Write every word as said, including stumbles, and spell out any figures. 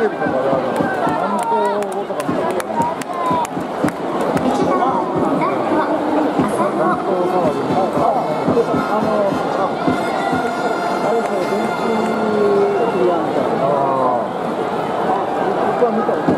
レビとかである南東とか見たことない。南東サワディのあのあれですね、電気クリアみたいな。ああ、僕は見たことない。